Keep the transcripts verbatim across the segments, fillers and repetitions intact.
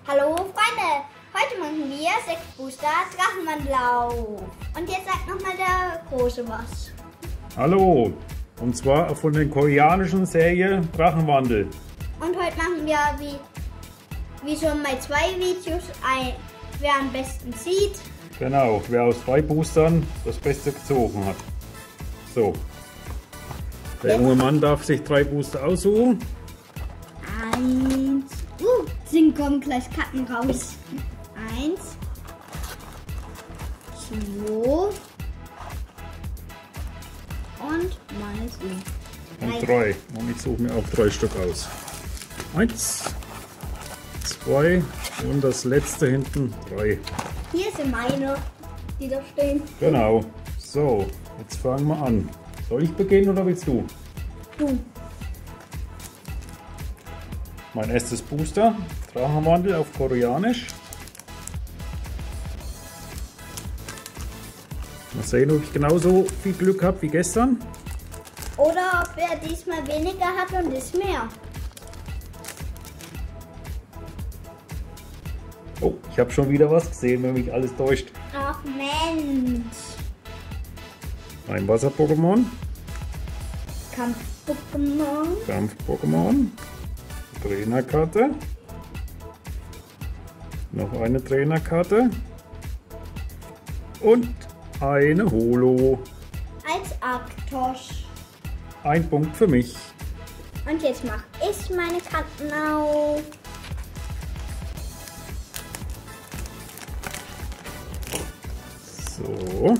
Hallo Freunde, heute machen wir sechs Booster Drachenwandlauf. Und jetzt sagt nochmal der Große was. Hallo, und zwar von der koreanischen Serie Drachenwandel. Und heute machen wir wie, wie schon bei zwei Videos, ein, wer am besten zieht. Genau, wer aus drei Boostern das Beste gezogen hat. So, der junge Mann darf sich drei Booster aussuchen. Eins. Uh, sind kommen gleich Karten raus. Eins. Zwei. Und mal so. Und drei. Und ich suche mir auch drei Stück aus. Eins, zwei und das letzte hinten drei. Hier sind meine, die da stehen. Genau. So, jetzt fangen wir an. Soll ich beginnen oder willst du? Du. Mein erstes Booster, Drachenwandel auf Koreanisch. Mal sehen, ob ich genauso viel Glück habe wie gestern. Oder ob er diesmal weniger hat und ist mehr. Oh, ich habe schon wieder was gesehen, wenn mich alles täuscht. Ach Mensch. Ein Wasser-Pokémon. Kampf-Pokémon. Kampf-Pokémon. Trainerkarte. Noch eine Trainerkarte. Und eine Holo. Als Arktos. Ein Punkt für mich. Und jetzt mache ich meine Karten auf. So.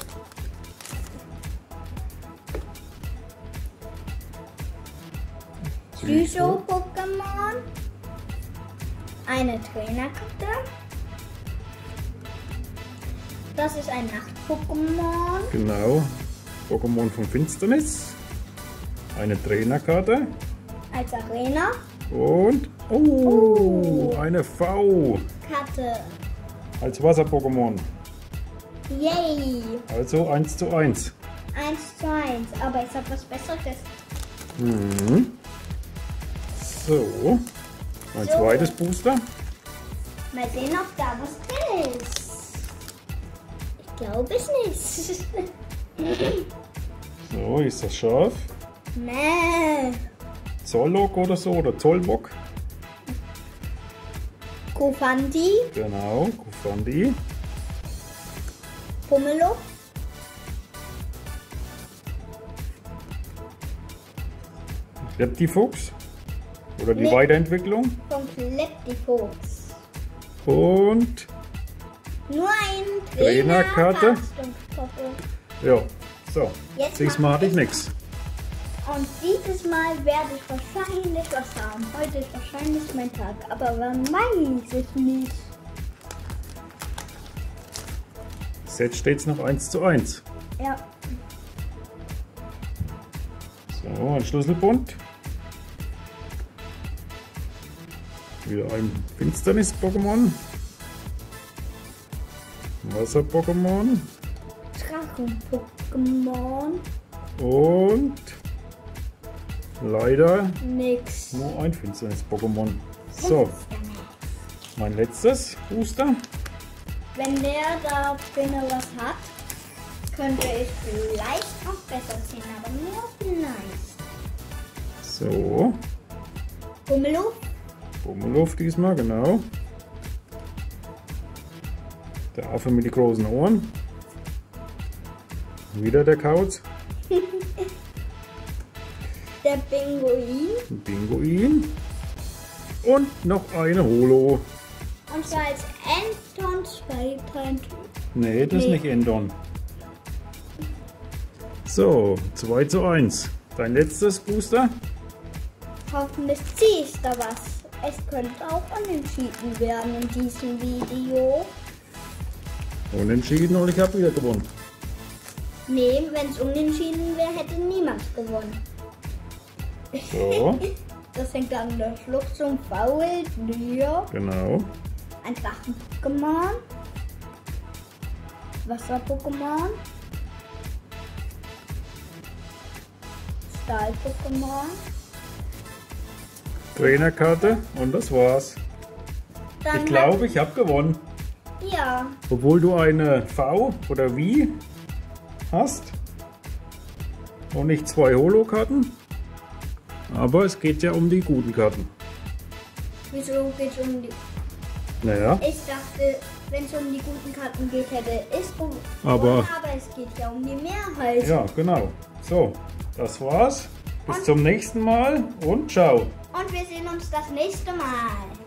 Psycho-Pokémon. Eine Trainerkarte. Das ist ein Nacht-Pokémon. Genau. Pokémon von Finsternis. Eine Trainerkarte. Als Arena. Und oh, oh. eine V. Karte. Als Wasser-Pokémon. Yay. Also eins zu eins. eins zu eins. Aber ich habe was Besseres. Mhm. So. Ein So. zweites Booster. Mal sehen, ob da was drin ist. Ich glaube es nicht. So, ist das scharf? Nee. Zollok oder so, oder Zollbock. Kofandi. Genau, Kufandi. Pummeluft. Leptifuchs. Oder die Nee. Weiterentwicklung. Von Kleptifuchs. Und Nur ein Trainerkarte. Trainer. ja, so. Jetzt Diesmal hatte ich nichts. Und dieses Mal werde ich wahrscheinlich was haben. Heute ist wahrscheinlich mein Tag, aber wann weiß ich nicht. Jetzt steht es noch eins zu eins. Ja. So, ein Schlüsselbund. Wieder ein Finsternis-Pokémon. Wasser-Pokémon. Drachen-Pokémon. Und leider Nix. nur ein Finsternis-Pokémon. So, mein letztes Booster. Wenn der da drinnen was hat, könnte ich vielleicht noch besser ziehen, aber nur vielleicht. So, Pummeluft. Pummeluft diesmal, genau. Der Affe mit den großen Ohren. Wieder der Kauz. Der Pinguin. Ein Pinguin. Und noch eine Holo. Und zwar als Anton Spytime. Nee, das ist Nee. nicht Endon. So, zwei zu eins. Dein letztes Booster? Hoffentlich ziehe ich da was. Es könnte auch unentschieden werden in diesem Video. Unentschieden und ich habe wieder gewonnen. Nee, wenn es unentschieden wäre, hätte niemand gewonnen. So, Das fängt an der Schluck zum Faul. Ja. genau. Ein Drachen-Pokémon. Wasser-Pokémon. Stahl-Pokémon. Trainerkarte und das war's. Dann Ich glaube, ich habe gewonnen. Ja. Obwohl du eine V oder wie hast und nicht zwei Holo-Karten. Aber es geht ja um die guten Karten. Wieso geht es um die... Naja, Ich dachte, wenn es um die guten Karten geht, hätte es gewonnen. Aber- Aber es geht ja um die Mehrheit. ja, genau. So, das war's. Bis Und- zum nächsten Mal und ciao. Und wir sehen uns das nächste Mal.